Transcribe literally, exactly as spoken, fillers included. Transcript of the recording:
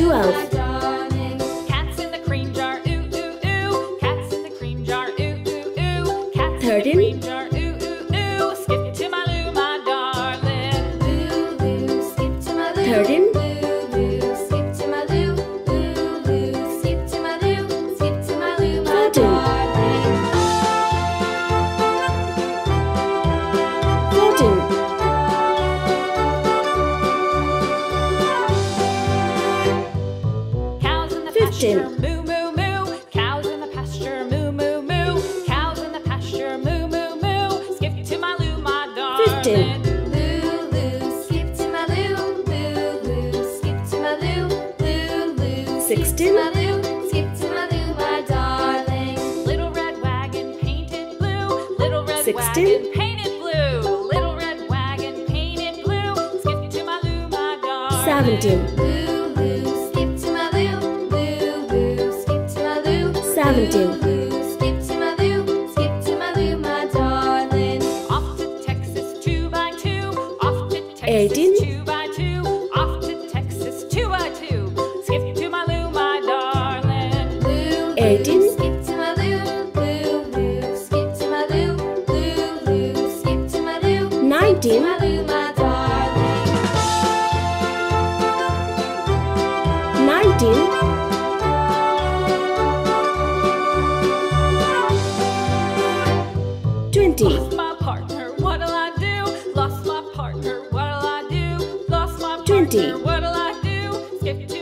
Twelve. my darling. Cats in the cream jar, ooh, ooh, ooh. Cats in the cream jar, ooh, ooh, ooh. Cats in the Thirteen. cream jar, ooh, ooh, ooh. Skip to my loo, my darling. Loo, loo, skip to my loo. Thirteen. Loo, loo, skip to my loo. Loo, loo, skip to my loo. Skip to my loo, my Fourteen. darling. Fourteen. Cows in the Fifteen. pasture, moo, moo, moo. Cows in the pasture, moo, moo, moo. Cows in the pasture, moo, moo, moo. Skip to my loo, my darling. Fifteen. Loo, loo, skip to my loo. Loo, loo, skip to my loo. Loo, loo, skip Sixteen. to my loo. Skip to my loo, my darling. Little red wagon painted blue. Little red Sixteen. wagon painted blue. Little red wagon painted blue. Skip to my loo, my darling. Seventeen. Loo, loo, skip to my loo. Loo, loo, skip to my loo. Seventeen. Loo, loo, skip to my loo. Skip to my loo, my darling. Off to Texas two by two. Off to Texas Eighteen. two by two. Off to Texas two by two. Skip to my loo, my darling. Loo, loo, Eighteen. skip to my loo. Loo, loo, skip to my loo. Loo, loo, skip to my loo. To Nineteen. my loo, my darling. Nineteen. Twenty. Lost my partner, what'll I do? Lost my partner, what'll I do? Lost my Twenty. partner, what'll I do? Skip to